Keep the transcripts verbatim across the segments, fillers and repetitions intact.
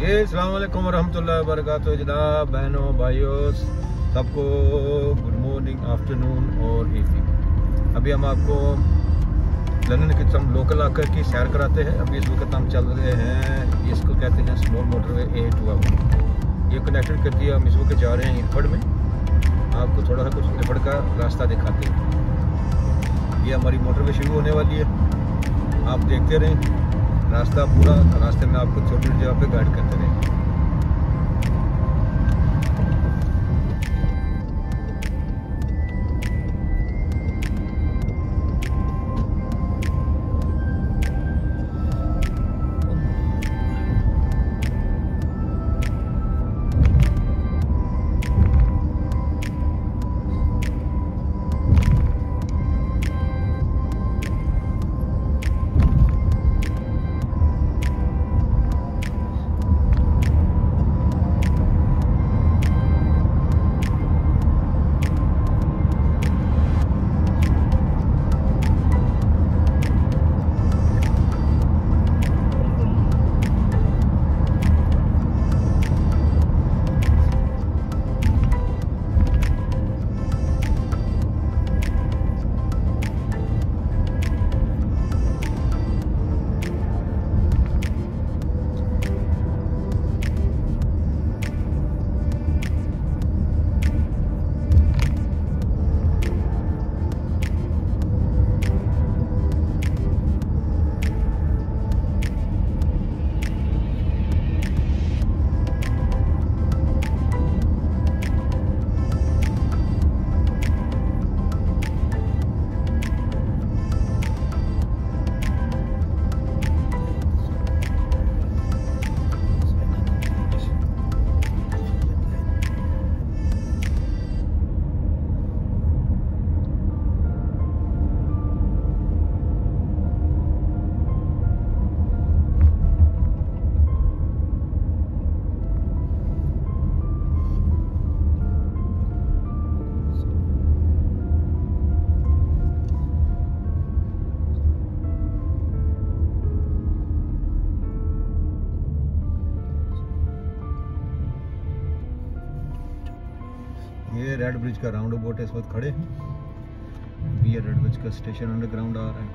ये अस्सलाम वालेकुम रहमतुल्लाहि व बरकातुहू जनाब, बहनों भाइयों सबको गुड मॉर्निंग, आफ्टरनून और इवनिंग। अभी हम आपको लंदन के some लोकल आकर की सैर कराते हैं। अभी इस वक्त हम चल रहे हैं, इसको कहते हैं स्मॉल मोटरवे ए ट्वेल्व। ये कनेक्टेड करती है। हम इस वक्त जा रहे हैं इरफड़ में। आपको थोड़ा सा कुछ इरफड़ का रास्ता दिखाते हैं। ये हमारी मोटरवे शुरू होने वाली है, आप देखते रहें रास्ता पूरा। रास्ते में आपको छोटी छोटी जगह पे गाइड करते रहें। ये रेड ब्रिज का राउंड अबाउट इस वक्त खड़े हैं। ये रेड ब्रिज का स्टेशन अंडरग्राउंड आ रहा है।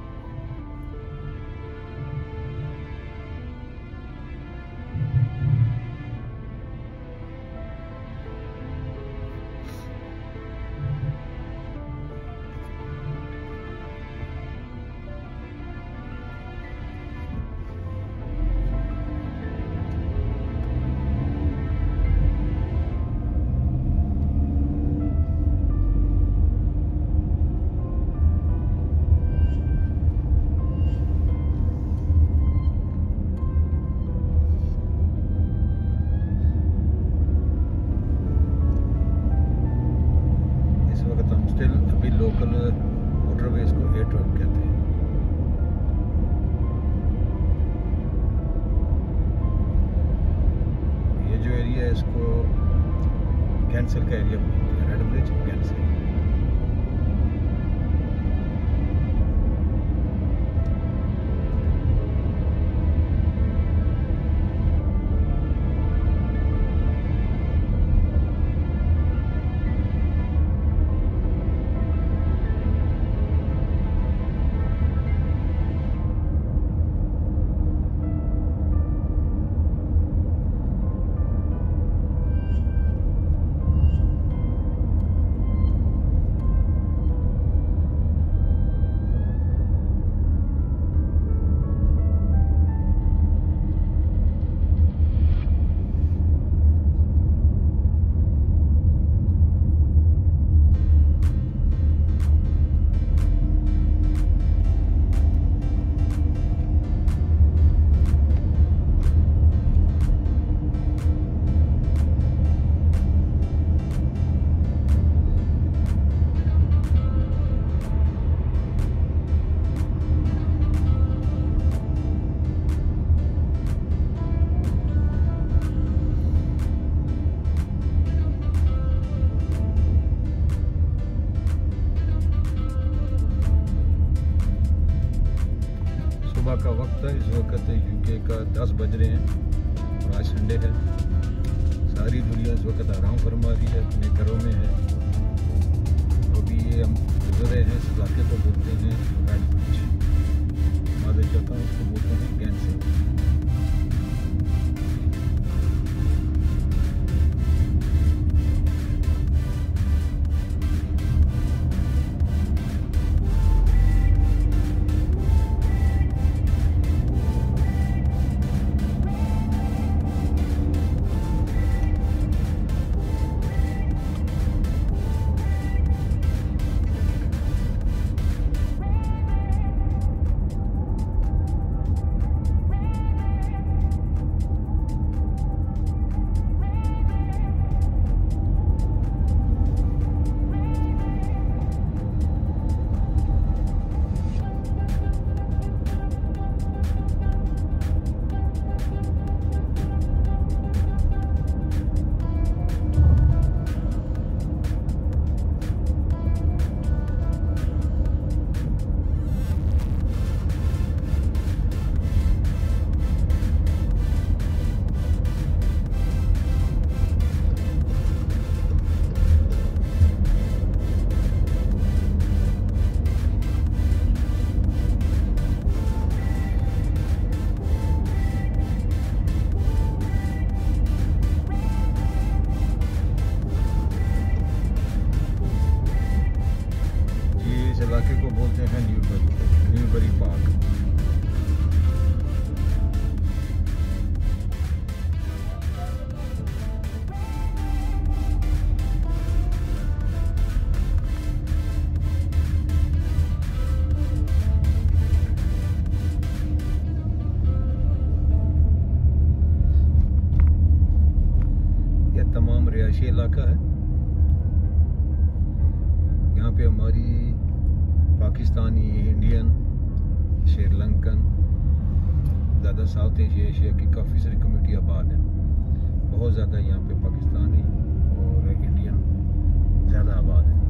अभी लोकल मोटरवेज को ए ट्वेल्व कहते हैं। ये जो एरिया है इसको कैंसल का एरिया बोलते हैं, रेड ब्रिज कैंसल। सुबह का वक्त है। इस वक्त यूके का दस बज रहे हैं और और आज संडे है। सारी दुनिया इस वक्त आराम फरमा रही है, अपने घरों में है। अभी ये हम गुजर रहे हैं इस इलाके को बोलते हैं मादर चौथा, उसको बोलते हैं गैन से। इलाके को बोलते हैं न्यूबरी न्यूबरी पार्क। यह तमाम रिहायशी इलाका है। यहाँ पे हमारी पाकिस्तानी, इंडियन, श्रीलंकन, ज़्यादा साउथ एशिया एशिया की काफ़ी सारी कम्युनिटी आबाद है। बहुत ज़्यादा यहाँ पे पाकिस्तानी और इंडियन ज़्यादा आबाद है।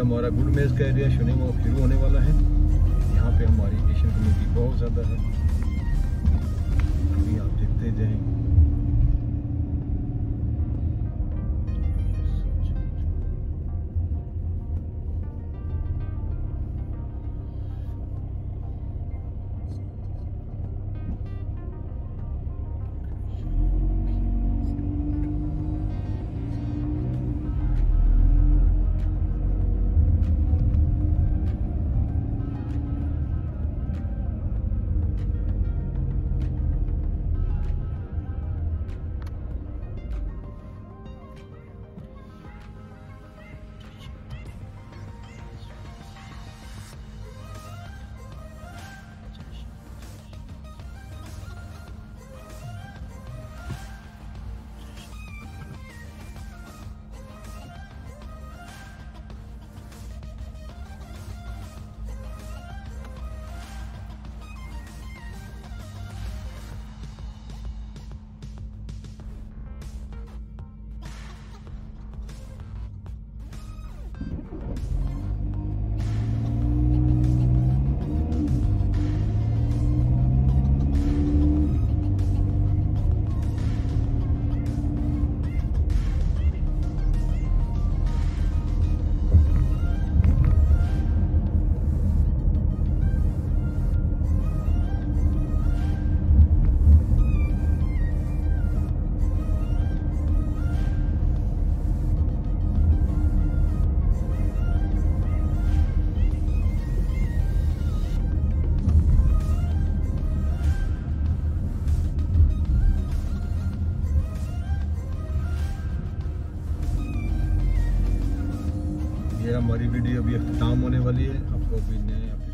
हमारा गुड मेज का एरिया शुरू शुरू होने वाला है। यहाँ पे हमारी एशियन कम्युनिटी बहुत ज़्यादा है, अभी आप देखते जाएं। ये हमारी वीडियो अभी अख्ताम होने वाली है। आपको अभी नए